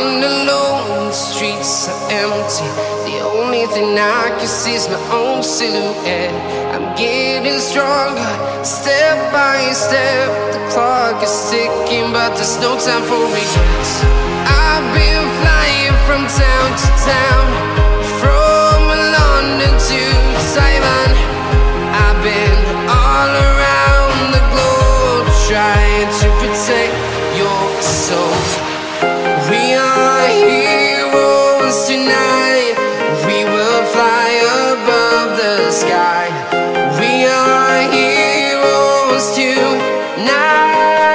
walking alone, the streets are empty. The only thing I can see is my own silhouette. I'm getting stronger, step by step. The clock is ticking, but there's no time for regrets. I've been flying from town to town, from London to Taiwan. I've been all around the globe, trying to protect your soul. We are heroes tonight. We will fly above the sky. We are heroes tonight.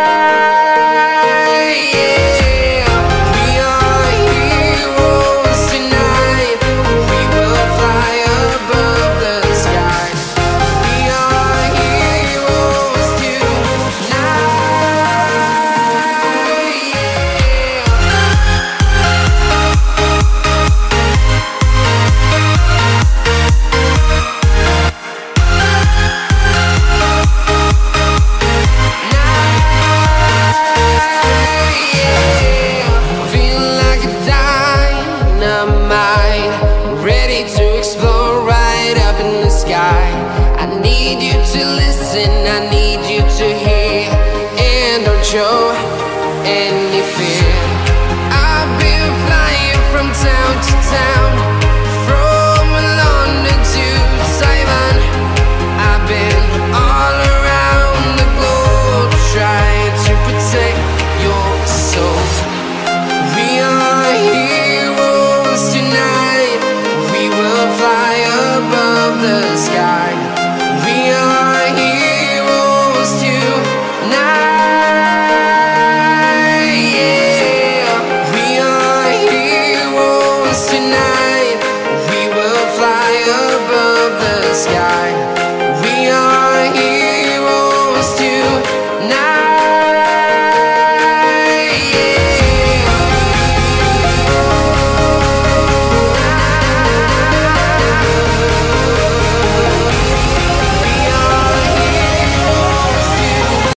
Yeah. We are heroes tonight. We will fly above the sky. We are heroes tonight. Ready to explore right up in the sky. I need you to listen, I need you to hear, and don't show. And